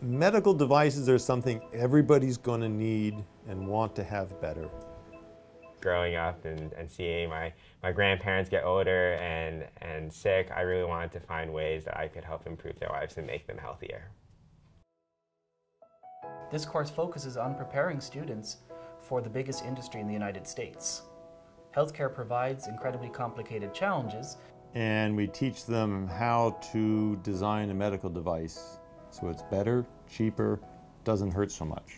Medical devices are something everybody's going to need and want to have better. Growing up and seeing my grandparents get older and sick, I really wanted to find ways that I could help improve their lives and make them healthier. This course focuses on preparing students for the biggest industry in the United States. Healthcare provides incredibly complicated challenges. And we teach them how to design a medical device so it's better, cheaper, doesn't hurt so much.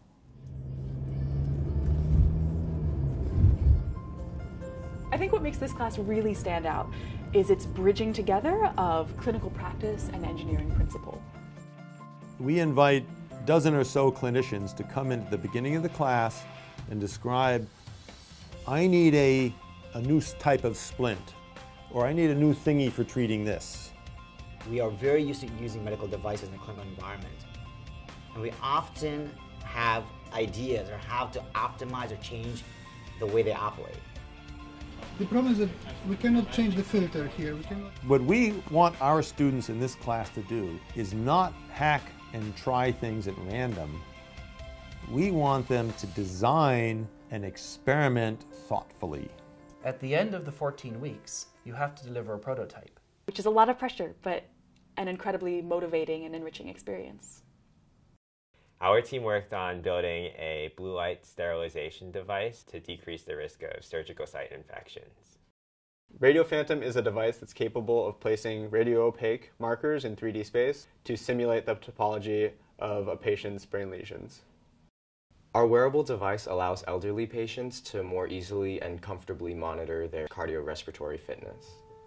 I think what makes this class really stand out is its bridging together of clinical practice and engineering principle. We invite a dozen or so clinicians to come in at the beginning of the class and describe, I need a new type of splint, or I need a new thingy for treating this. We are very used to using medical devices in a clinical environment, and we often have ideas on how to optimize or change the way they operate. The problem is that we cannot change the filter here. What we want our students in this class to do is not hack and try things at random. We want them to design and experiment thoughtfully. At the end of the 14 weeks, you have to deliver a prototype. Which is a lot of pressure, but an incredibly motivating and enriching experience. Our team worked on building a blue light sterilization device to decrease the risk of surgical site infections. Radio Phantom is a device that's capable of placing radio-opaque markers in 3D space to simulate the topology of a patient's brain lesions. Our wearable device allows elderly patients to more easily and comfortably monitor their cardiorespiratory fitness.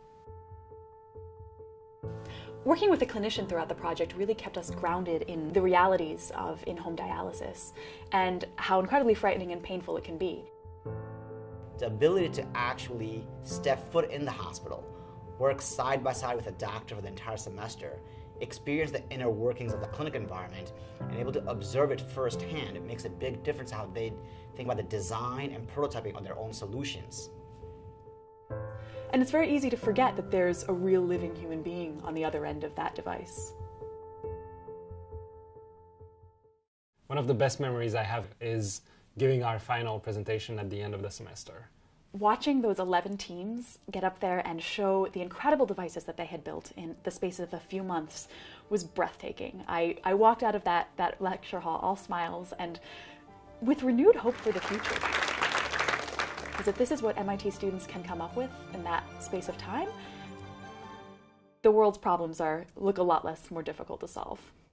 Working with a clinician throughout the project really kept us grounded in the realities of in-home dialysis and how incredibly frightening and painful it can be. The ability to actually step foot in the hospital, work side by side with a doctor for the entire semester, experience the inner workings of the clinic environment, and able to observe it firsthand, it makes a big difference how they think about the design and prototyping of their own solutions. And it's very easy to forget that there's a real living human being on the other end of that device. One of the best memories I have is giving our final presentation at the end of the semester. Watching those 11 teams get up there and show the incredible devices that they had built in the space of a few months was breathtaking. I walked out of that lecture hall all smiles and with renewed hope for the future. Because if this is what MIT students can come up with in that space of time, the world's problems look a lot more difficult to solve.